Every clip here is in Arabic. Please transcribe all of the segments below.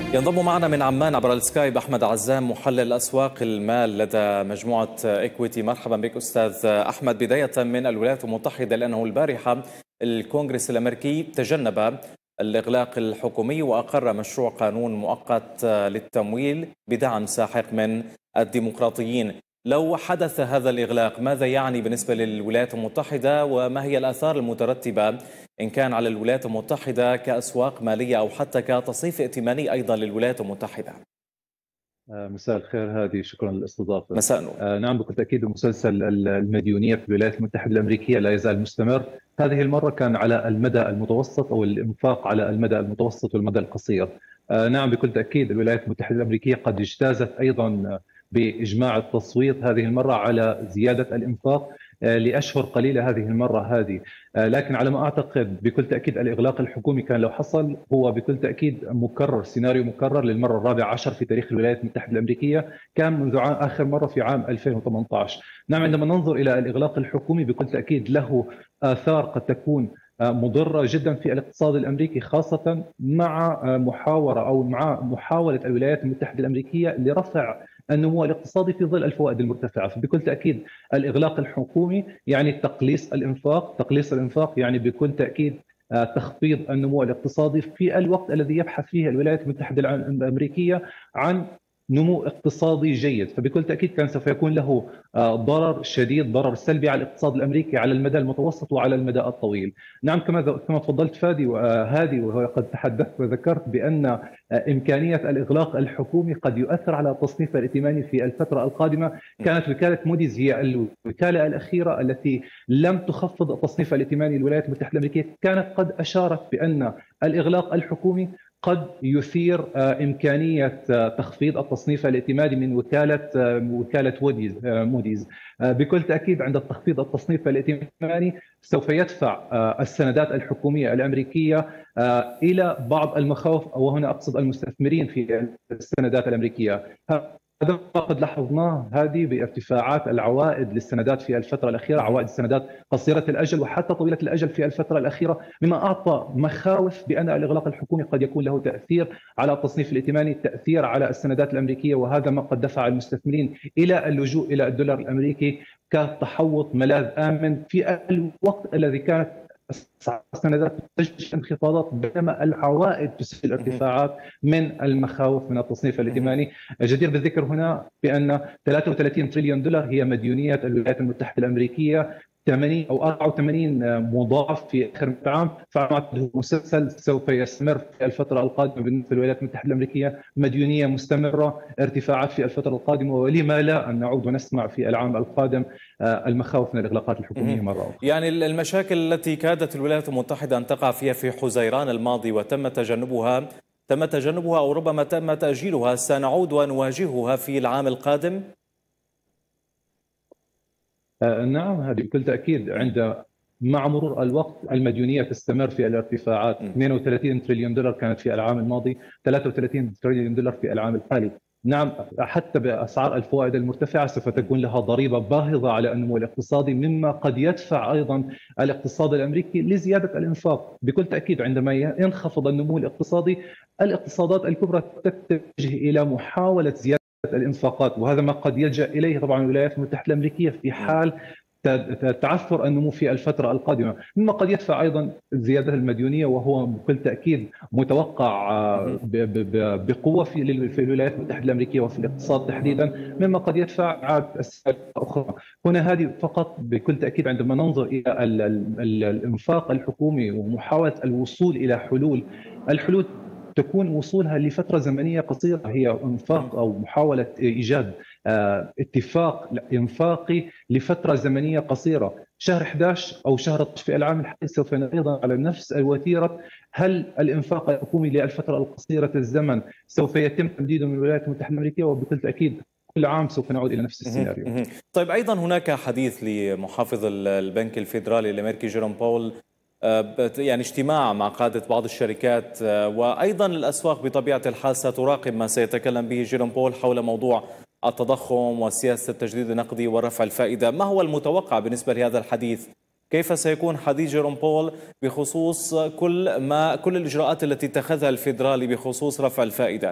ينضم معنا من عمان عبر السكايب أحمد عزام محلل أسواق المال لدى مجموعة إكويتي. مرحبا بك أستاذ أحمد. بداية من الولايات المتحدة، لأنه البارحة الكونغرس الأمريكي تجنب الإغلاق الحكومي وأقر مشروع قانون مؤقت للتمويل بدعم ساحق من الديمقراطيين. لو حدث هذا الإغلاق ماذا يعني بالنسبة للولايات المتحدة، وما هي الآثار المترتبة إن كان على الولايات المتحدة كأسواق مالية أو حتى كتصنيف ائتماني أيضا للولايات المتحدة؟ مساء الخير هادي، شكرا للاستضافة. مساء النور. نعم، بكل تأكيد مسلسل المديونية في الولايات المتحدة الأمريكية لا يزال مستمر. هذه المرة كان على المدى المتوسط أو الإنفاق على المدى المتوسط والمدى القصير. نعم، بكل تأكيد الولايات المتحدة الأمريكية قد اجتازت أيضا بإجماع التصويت هذه المرة على زيادة الإنفاق لأشهر قليلة هذه المرة هذه. لكن على ما أعتقد بكل تأكيد الإغلاق الحكومي كان لو حصل هو بكل تأكيد مكرر، سيناريو مكرر للمرة الرابعة عشر في تاريخ الولايات المتحدة الأمريكية. كان منذ آخر مرة في عام 2018. نعم، عندما ننظر إلى الإغلاق الحكومي بكل تأكيد له آثار قد تكون مضرة جدا في الاقتصاد الأمريكي، خاصة مع محاورة أو مع محاولة الولايات المتحدة الأمريكية لرفع النمو الاقتصادي في ظل الفوائد المرتفعة. فبكل تأكيد الإغلاق الحكومي يعني تقليص الإنفاق، تقليص الإنفاق يعني بكل تأكيد تخفيض النمو الاقتصادي في الوقت الذي يبحث فيه الولايات المتحدة الأمريكية عن نمو اقتصادي جيد. فبكل تأكيد كان سوف يكون له ضرر شديد، ضرر سلبي على الاقتصاد الأمريكي على المدى المتوسط وعلى المدى الطويل. نعم، كما تفضلت فادي وهادي، وقد تحدثت وذكرت بأن إمكانية الإغلاق الحكومي قد يؤثر على التصنيف الائتماني في الفترة القادمة. كانت وكالة موديز هي الوكالة الأخيرة التي لم تخفض التصنيف الائتماني للولايات المتحدة الأمريكية، كانت قد أشارت بأن الإغلاق الحكومي قد يثير إمكانية تخفيض التصنيف الائتماني من وكالة موديز. بكل تأكيد عند تخفيض التصنيف الائتماني سوف يدفع السندات الحكومية الأمريكية إلى بعض المخاوف، وهنا أقصد المستثمرين في السندات الأمريكية. هذا قد لاحظناه هذه بارتفاعات العوائد للسندات في الفترة الأخيرة، عوائد السندات قصيرة الأجل وحتى طويلة الأجل في الفترة الأخيرة، مما أعطى مخاوف بأن الإغلاق الحكومي قد يكون له تأثير على التصنيف الائتماني، تأثير على السندات الأمريكية. وهذا ما قد دفع المستثمرين إلى اللجوء إلى الدولار الأمريكي كتحوط ملاذ آمن في الوقت الذي كانت السندات تسجل انخفاضات بينما العوائد تسجل ارتفاعات من المخاوف من التصنيف الائتماني. جدير بالذكر هنا بأن 33 تريليون دولار هي مديونية الولايات المتحدة الأمريكية، 80 أو 84 مضاعف في آخر العام. فأعتقد مسلسل سوف يستمر في الفترة القادمة بالنسبة للولايات المتحدة الأمريكية، مديونية مستمرة، ارتفاعات في الفترة القادمة، ولما لا أن نعود ونسمع في العام القادم المخاوف من الإغلاقات الحكومية مرة أخرى. يعني المشاكل التي كادت الولايات المتحدة أن تقع فيها في حزيران الماضي وتم تجنبها أو ربما تم تأجيلها، سنعود ونواجهها في العام القادم؟ نعم، هذه بكل تأكيد. مع مرور الوقت المديونية تستمر في الارتفاعات. 32 تريليون دولار كانت في العام الماضي، 33 تريليون دولار في العام الحالي. نعم، حتى بأسعار الفوائد المرتفعة سوف تكون لها ضريبة باهظة على النمو الاقتصادي، مما قد يدفع أيضا الاقتصاد الأمريكي لزيادة الإنفاق. بكل تأكيد عندما ينخفض النمو الاقتصادي، الاقتصادات الكبرى تتجه إلى محاولة زيادة الانفاقات، وهذا ما قد يلجأ اليه طبعا الولايات المتحده الامريكيه في حال تعثر النمو في الفتره القادمه، مما قد يدفع ايضا زياده المديونيه، وهو بكل تاكيد متوقع بقوه في الولايات المتحده الامريكيه وفي الاقتصاد تحديدا، مما قد يدفع عاد اسباب اخرى. هنا هذه فقط بكل تاكيد عندما ننظر الى الانفاق الحكومي ومحاوله الوصول الى الحلول تكون وصولها لفترة زمنية قصيرة، هي انفاق أو محاولة إيجاد اتفاق انفاقي لفترة زمنية قصيرة. شهر 11 أو شهر 12 في العام الحالي سوف أيضا على نفس الوتيرة. هل الانفاق الحكومي للفترة القصيرة الزمن سوف يتم تمديده من الولايات المتحدة الأمريكية؟ وبكل تأكيد كل عام سوف نعود إلى نفس السيناريو. طيب، أيضا هناك حديث لمحافظ البنك الفيدرالي الأمريكي جيروم باول، يعني اجتماع مع قادة بعض الشركات، وأيضا الأسواق بطبيعة الحال ستراقب ما سيتكلم به جيروم باول حول موضوع التضخم وسياسة التجديد النقدي ورفع الفائدة. ما هو المتوقع بالنسبة لهذا الحديث كيف سيكون حديث جيروم بول بخصوص كل الإجراءات التي اتخذها الفيدرالي بخصوص رفع الفائدة؟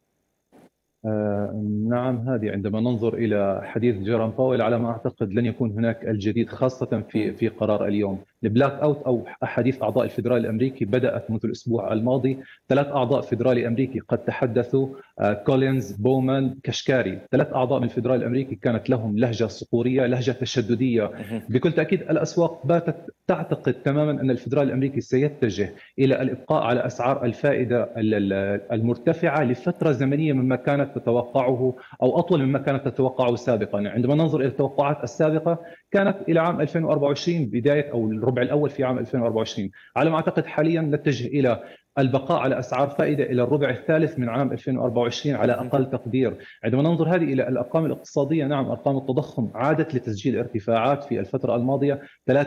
نعم، هذه عندما ننظر إلى حديث جيروم باويل على ما أعتقد لن يكون هناك الجديد، خاصة في قرار اليوم. البلاك أوت أو أحاديث أعضاء الفيدرالي الأمريكي بدأت منذ الأسبوع الماضي. 3 أعضاء فيدرالي أمريكي قد تحدثوا، كولينز، بومان، كشكاري. 3 أعضاء من الفيدرالي الأمريكي كانت لهم لهجة صقورية، لهجة تشددية. بكل تأكيد الأسواق باتت تعتقد تماما أن الفيدرالي الأمريكي سيتجه إلى الإبقاء على أسعار الفائدة المرتفعة لفترة زمنية مما كانت تتوقعه أو أطول مما كانت تتوقعه سابقا. عندما ننظر إلى التوقعات السابقة كانت إلى عام 2024، بداية أو الربع الأول في عام 2024. على ما أعتقد حاليا نتجه إلى البقاء على أسعار فائدة إلى الربع الثالث من عام 2024 على أقل تقدير. عندما ننظر هذه إلى الأرقام الاقتصادية، نعم، أرقام التضخم عادت لتسجيل ارتفاعات في الفترة الماضية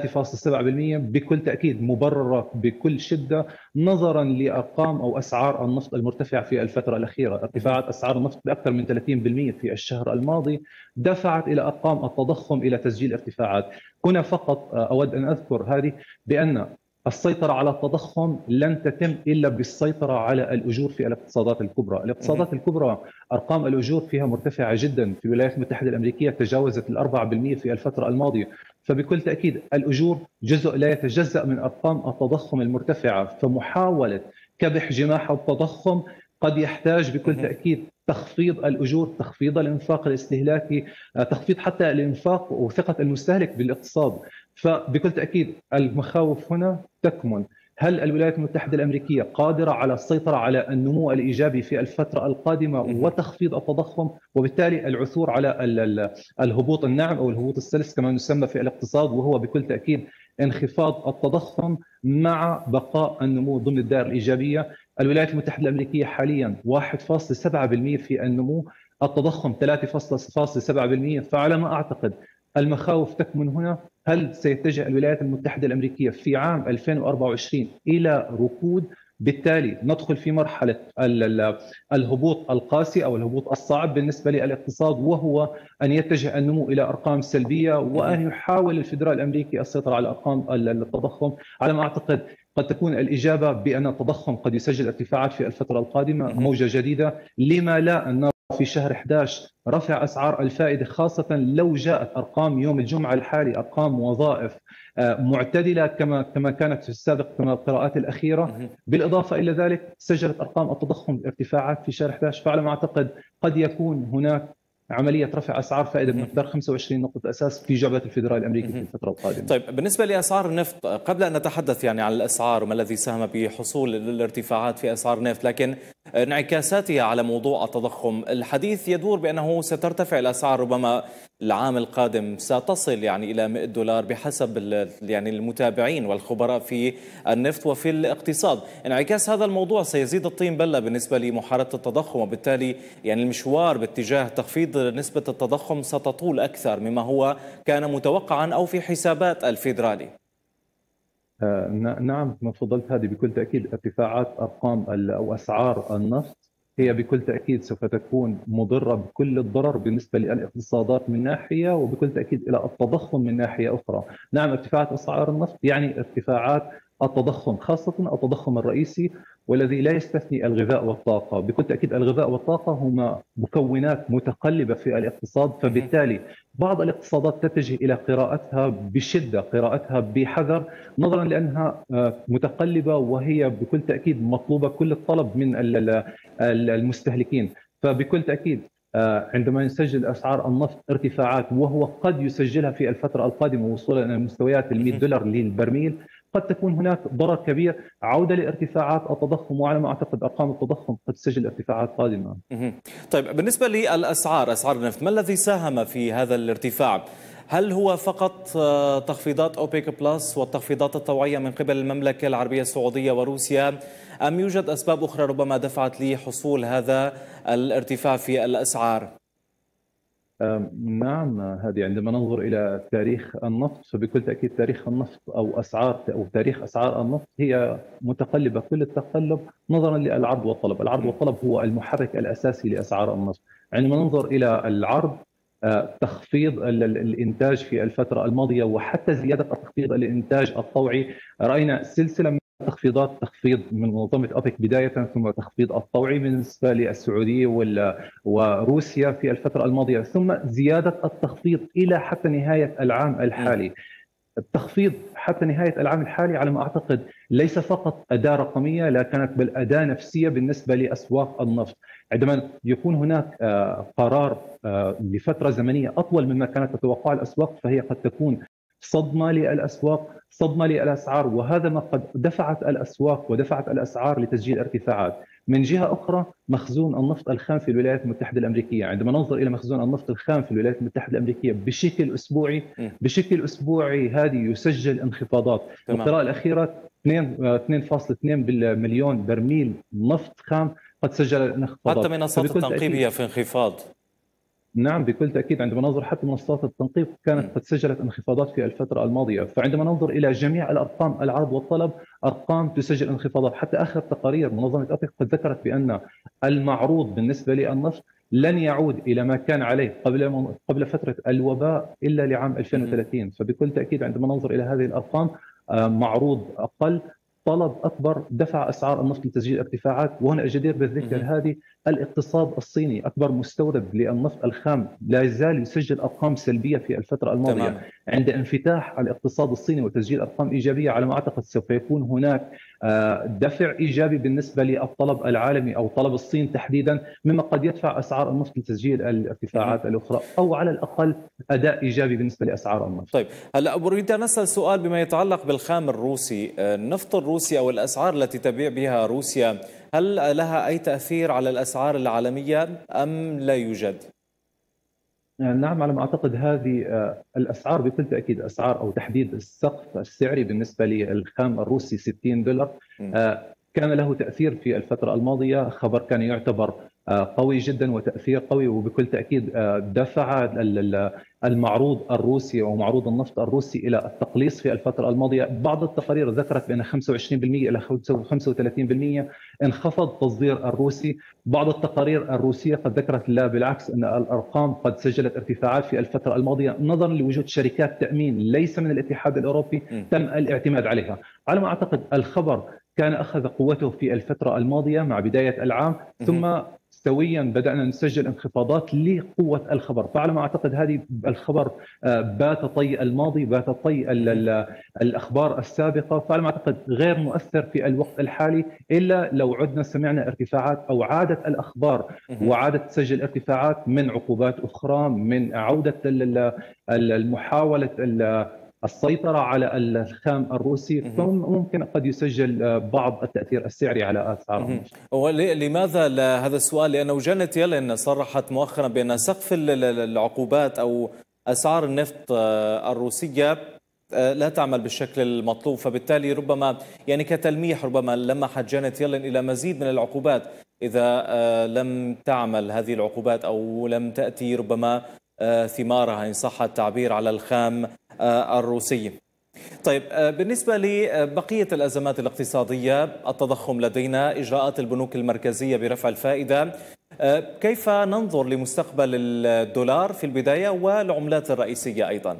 3.7%، بكل تأكيد مبررة بكل شدة نظرا لأرقام أو أسعار النفط المرتفعة في الفترة الأخيرة. ارتفاعات أسعار النفط بأكثر من 30% في الشهر الماضي دفعت إلى أرقام التضخم إلى تسجيل ارتفاعات. هنا فقط أود أن أذكر هذه بأن السيطرة على التضخم لن تتم إلا بالسيطرة على الأجور في الاقتصادات الكبرى. الاقتصادات الكبرى أرقام الأجور فيها مرتفعة جدا. في الولايات المتحدة الأمريكية تجاوزت 4% في الفترة الماضية. فبكل تأكيد الأجور جزء لا يتجزأ من أرقام التضخم المرتفعة. فمحاولة كبح جماح التضخم قد يحتاج بكل تأكيد تخفيض الأجور، تخفيض الإنفاق الاستهلاكي، تخفيض حتى الإنفاق وثقة المستهلك بالاقتصاد. فبكل تأكيد المخاوف هنا تكمن: هل الولايات المتحدة الأمريكية قادرة على السيطرة على النمو الإيجابي في الفترة القادمة وتخفيض التضخم، وبالتالي العثور على الهبوط الناعم أو الهبوط السلس كما يسمى في الاقتصاد، وهو بكل تأكيد انخفاض التضخم مع بقاء النمو ضمن الدائرة الإيجابية. الولايات المتحدة الأمريكية حاليا 1.7% في النمو، التضخم 3.7%. فعلى ما أعتقد المخاوف تكمن هنا: هل سيتجه الولايات المتحدة الأمريكية في عام 2024 إلى ركود، بالتالي ندخل في مرحلة الهبوط القاسي أو الهبوط الصعب بالنسبة للاقتصاد، وهو أن يتجه النمو إلى أرقام سلبية، وأن يحاول الفيدرالي الأمريكي السيطرة على أرقام التضخم؟ على ما أعتقد قد تكون الإجابة بأن التضخم قد يسجل ارتفاعات في الفترة القادمة، موجة جديدة. لما لا أن في شهر 11 رفع أسعار الفائدة، خاصة لو جاءت أرقام يوم الجمعة الحالي أرقام وظائف معتدلة كما كانت في السابق، كما القراءات الأخيرة. بالإضافة إلى ذلك سجلت أرقام التضخم ارتفاعات في شهر 11. فعلى ما أعتقد قد يكون هناك عملية رفع أسعار فائدة بمقدار 25 نقطة أساس في جعبة الفيدرالي الأمريكي في الفترة القادمة. طيب، بالنسبة لأسعار النفط، قبل أن نتحدث عن الأسعار وما الذي ساهم بحصول الارتفاعات في أسعار النفط، لكن انعكاساتها على موضوع التضخم، الحديث يدور بأنه سترتفع الأسعار ربما العام القادم، ستصل إلى $100 بحسب المتابعين والخبراء في النفط وفي الاقتصاد. انعكاس هذا الموضوع سيزيد الطين بلة بالنسبة لمحاربة التضخم، وبالتالي المشوار باتجاه تخفيض نسبة التضخم ستطول أكثر مما هو كان متوقعا أو في حسابات الفيدرالي. نعم، كما تفضلت، هذه بكل تأكيد ارتفاعات أرقام أو أسعار النفط هي بكل تأكيد سوف تكون مضرة بكل الضرر بالنسبة للاقتصادات من ناحية، وبكل تأكيد إلى التضخم من ناحية أخرى. نعم، ارتفاعات أسعار النفط يعني ارتفاعات التضخم، خاصة التضخم الرئيسي والذي لا يستثني الغذاء والطاقة. بكل تأكيد الغذاء والطاقة هما مكونات متقلبة في الاقتصاد، فبالتالي بعض الاقتصادات تتجه إلى قراءتها بشدة، قراءتها بحذر، نظرا لأنها متقلبة وهي بكل تأكيد مطلوبة كل الطلب من المستهلكين. فبكل تأكيد عندما يسجل أسعار النفط ارتفاعات، وهو قد يسجلها في الفترة القادمة وصولا إلى مستويات $100 للبرميل، قد تكون هناك ضرر كبير، عودة لارتفاعات التضخم، وعلى ما أعتقد أرقام التضخم قد تسجل ارتفاعات قادمة. طيب، بالنسبة للأسعار، أسعار النفط، ما الذي ساهم في هذا الارتفاع؟ هل هو فقط تخفيضات أوبيك بلس والتخفيضات الطوعية من قبل المملكة العربية السعودية وروسيا، أم يوجد أسباب أخرى ربما دفعت لحصول هذا الارتفاع في الأسعار؟ نعم، هذه عندما ننظر إلى تاريخ النفط، فبكل تأكيد تاريخ النفط أو تاريخ أسعار النفط هي متقلبة كل التقلب نظرا للعرض والطلب. العرض والطلب هو المحرك الأساسي لأسعار النفط. عندما ننظر إلى العرض تخفيض الإنتاج في الفترة الماضية وحتى زيادة تخفيض الإنتاج الطوعي. رأينا سلسلة من التخفيضات، تخفيض من منظمة أوبك بداية، ثم تخفيض الطوعي بالنسبة للسعودية وروسيا في الفترة الماضية، ثم زيادة التخفيض إلى حتى نهاية العام الحالي. التخفيض حتى نهاية العام الحالي على ما أعتقد ليس فقط أداة رقمية، لا كانت بل أداة نفسية بالنسبة لأسواق النفط. عندما يكون هناك قرار لفترة زمنية أطول مما كانت تتوقع الأسواق، فهي قد تكون صدمة للأسواق، صدمة للأسعار، وهذا ما قد دفعت الأسواق ودفعت الأسعار لتسجيل ارتفاعات. من جهة أخرى مخزون النفط الخام في الولايات المتحدة الأمريكية، عندما ننظر إلى مخزون النفط الخام في الولايات المتحدة الأمريكية بشكل أسبوعي هذه يسجل انخفاضات. القراءة الأخيرة 2.2 مليون برميل نفط خام قد سجل انخفاضات. حتى منصات التنقيب هي في انخفاض. نعم بكل تأكيد، عندما ننظر حتى منصات التنقيب كانت قد سجلت انخفاضات في الفترة الماضية. فعندما ننظر إلى جميع الأرقام، العرض والطلب، أرقام تسجل انخفاضات. حتى آخر تقارير منظمة أوبك قد ذكرت بأن المعروض بالنسبة للنفط لن يعود إلى ما كان عليه قبل فترة الوباء إلا لعام 2030. فبكل تأكيد عندما ننظر إلى هذه الأرقام، معروض أقل، طلب أكبر، دفع أسعار النفط لتسجيل ارتفاعات. وهنا الجدير بالذكر هذه الاقتصاد الصيني أكبر مستورد للنفط الخام لا يزال يسجل أرقام سلبية في الفترة الماضية. تمام. عند انفتاح الاقتصاد الصيني وتسجيل أرقام إيجابية على ما أعتقد سوف يكون هناك دفع إيجابي بالنسبة للطلب العالمي أو طلب الصين تحديدا، مما قد يدفع أسعار النفط لتسجيل الارتفاعات الأخرى، أو على الأقل أداء إيجابي بالنسبة لأسعار النفط. طيب هلا أريد أن أسأل سؤال بما يتعلق بالخام الروسي. النفط الروسي أو الأسعار التي تبيع بها روسيا، هل لها أي تأثير على الأسعار العالمية أم لا يوجد؟ نعم على ما أعتقد هذه الأسعار بكل تأكيد أسعار أو تحديد السقف السعري بالنسبة للخام الروسي $60 كان له تأثير في الفترة الماضية. خبر كان يعتبر قوي جدا وتأثير قوي، وبكل تأكيد دفع المعروض الروسي ومعروض النفط الروسي إلى التقليص في الفترة الماضية. بعض التقارير ذكرت بأن 25% إلى 35% انخفض تصدير الروسي. بعض التقارير الروسية قد ذكرت لا بالعكس، أن الأرقام قد سجلت ارتفاعات في الفترة الماضية نظرا لوجود شركات تأمين ليس من الاتحاد الأوروبي تم الاعتماد عليها. على ما أعتقد الخبر كان أخذ قوته في الفترة الماضية مع بداية العام، ثم سويا بدأنا نسجل انخفاضات لقوة الخبر. فعلى ما أعتقد هذه الخبر بات طي الماضي، بات طي الأخبار السابقة. فعلى ما أعتقد غير مؤثر في الوقت الحالي، إلا لو عدنا سمعنا ارتفاعات أو عادت الأخبار وعادت تسجل ارتفاعات من عقوبات أخرى، من عودة المحاولة السيطرة على الخام الروسي، فممكن قد يسجل بعض التأثير السعري على أسعار. لماذا هذا السؤال؟ لأنه جانيت يلين صرحت مؤخرا بأن سقف العقوبات أو أسعار النفط الروسية لا تعمل بالشكل المطلوب، فبالتالي ربما يعني كتلميح ربما لمحت جانيت يلين إلى مزيد من العقوبات إذا لم تعمل هذه العقوبات أو لم تأتي ربما ثمارها إن صح التعبير على الخام الروسي. طيب بالنسبة لبقية الأزمات الاقتصادية، التضخم لدينا، إجراءات البنوك المركزية برفع الفائدة، كيف ننظر لمستقبل الدولار في البداية والعملات الرئيسية أيضا؟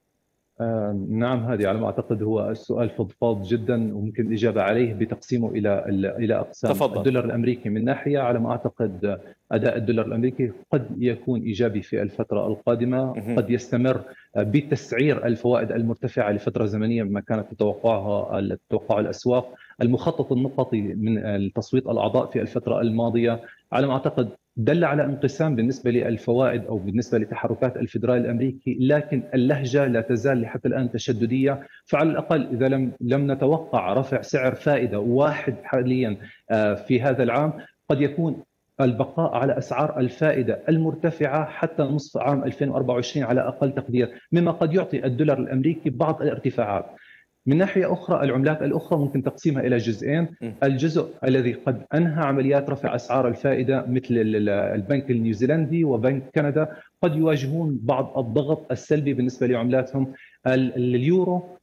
نعم هذه على ما أعتقد هو السؤال فضفاض جدا، وممكن الإجابة عليه بتقسيمه إلى أقسام. تفضل. الدولار الأمريكي من ناحية، على ما أعتقد أداء الدولار الأمريكي قد يكون إيجابي في الفترة القادمة، قد يستمر بتسعير الفوائد المرتفعة لفترة زمنية بما كانت تتوقع الأسواق. المخطط النقطي من التصويت الأعضاء في الفترة الماضية على ما أعتقد دل على انقسام بالنسبة للفوائد أو بالنسبة لتحركات الفيدرالي الأمريكي، لكن اللهجة لا تزال حتى الآن تشددية. فعلى الأقل إذا لم نتوقع رفع سعر فائدة واحد حاليا في هذا العام، قد يكون البقاء على أسعار الفائدة المرتفعة حتى نصف عام 2024 على أقل تقدير، مما قد يعطي الدولار الأمريكي بعض الارتفاعات. من ناحية أخرى العملات الأخرى ممكن تقسيمها إلى جزئين. الجزء الذي قد أنهى عمليات رفع أسعار الفائدة مثل البنك النيوزيلندي وبنك كندا قد يواجهون بعض الضغط السلبي بالنسبة لعملاتهم. اليورو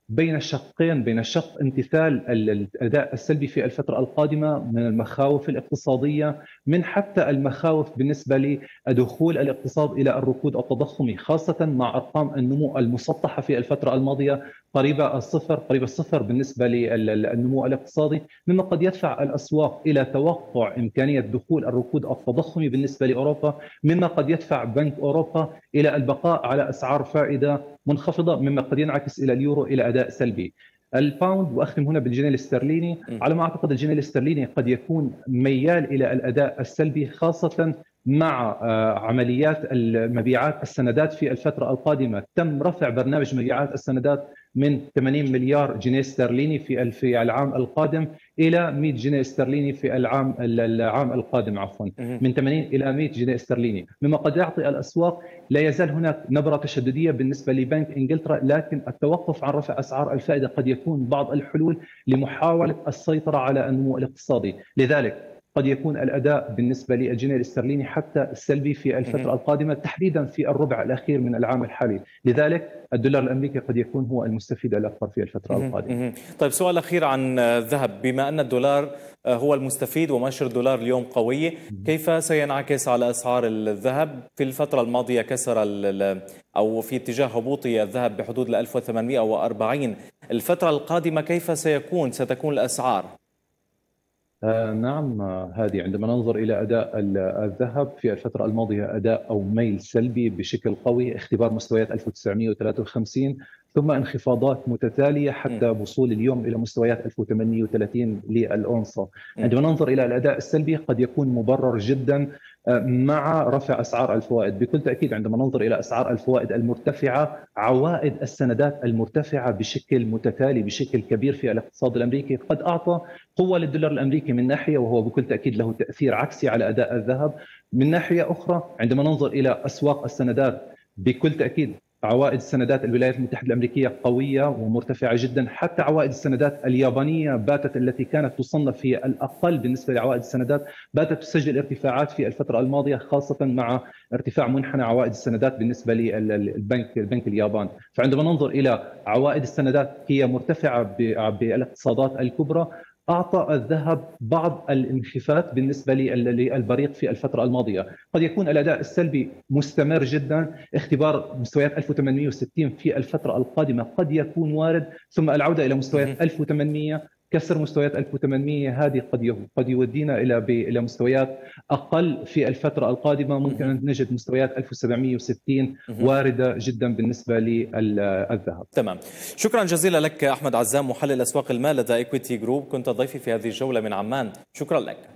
بين الشقين، بين الشق امتثال الاداء السلبي في الفتره القادمه من المخاوف الاقتصاديه، من حتى المخاوف بالنسبه لدخول الاقتصاد الى الركود التضخمي، خاصه مع ارقام النمو المسطحه في الفتره الماضيه قريبه الصفر بالنسبه للنمو الاقتصادي، مما قد يدفع الاسواق الى توقع امكانيه دخول الركود التضخمي بالنسبه لاوروبا، مما قد يدفع بنك اوروبا الى البقاء على اسعار فائده منخفضه، مما قد ينعكس الى اليورو الى اداء سلبي. الباوند، واختم هنا بالجنيه الاسترليني، على ما اعتقد الجنيه الاسترليني قد يكون ميال الى الاداء السلبي، خاصه مع عمليات مبيعات السندات في الفتره القادمه. تم رفع برنامج مبيعات السندات من 80 مليار جنيه استرليني في العام القادم الى 100 جنيه استرليني في العام القادم، عفوا، من 80 الى 100 جنيه استرليني، مما قد يعطي الاسواق. لا يزال هناك نبره تشدديه بالنسبه لبنك انجلترا، لكن التوقف عن رفع اسعار الفائده قد يكون بعض الحلول لمحاوله السيطره على النمو الاقتصادي. لذلك قد يكون الاداء بالنسبه للجنيه الاسترليني حتى السلبي في الفتره القادمه، تحديدا في الربع الاخير من العام الحالي. لذلك الدولار الامريكي قد يكون هو المستفيد الاكبر في الفتره القادمه. طيب، سؤال اخير عن الذهب. بما ان الدولار هو المستفيد ومؤشر الدولار اليوم قوي، كيف سينعكس على اسعار الذهب؟ في الفتره الماضيه كسر او في اتجاه هبوطي الذهب بحدود 1840. الفتره القادمه كيف ستكون الاسعار؟ نعم، هذه عندما ننظر إلى أداء الذهب في الفترة الماضية، أداء أو ميل سلبي بشكل قوي، اختبار مستويات 1953 ثم انخفاضات متتالية حتى وصول اليوم إلى مستويات 1830 للأونصة. عندما ننظر إلى الأداء السلبي قد يكون مبرر جدا مع رفع أسعار الفوائد. بكل تأكيد عندما ننظر إلى أسعار الفوائد المرتفعة، عوائد السندات المرتفعة بشكل متتالي بشكل كبير في الاقتصاد الأمريكي قد أعطى قوة للدولار الأمريكي من ناحية، وهو بكل تأكيد له تأثير عكسي على أداء الذهب. من ناحية أخرى عندما ننظر إلى أسواق السندات، بكل تأكيد عوائد السندات الولايات المتحدة الأمريكية قوية ومرتفعة جدا. حتى عوائد السندات اليابانية التي كانت تصنف في الأقل بالنسبة لعوائد السندات باتت تسجل ارتفاعات في الفترة الماضية، خاصة مع ارتفاع منحنى عوائد السندات بالنسبة للبنك اليابان. فعندما ننظر إلى عوائد السندات هي مرتفعة بالاقتصادات الكبرى، أعطى الذهب بعض الانخفاض بالنسبة للبريق في الفترة الماضية. قد يكون الأداء السلبي مستمر جدا، اختبار مستويات 1860 في الفترة القادمة قد يكون وارد، ثم العودة إلى مستويات 1800، كسر مستويات 1800 هذه قد يودينا إلى مستويات أقل في الفترة القادمة. ممكن أن نجد مستويات 1760 واردة جدا بالنسبة للذهب. تمام، شكرا جزيلا لك أحمد عزام، محلل أسواق المال لدى إيكويتي جروب، كنت ضيفي في هذه الجولة من عمان. شكرا لك.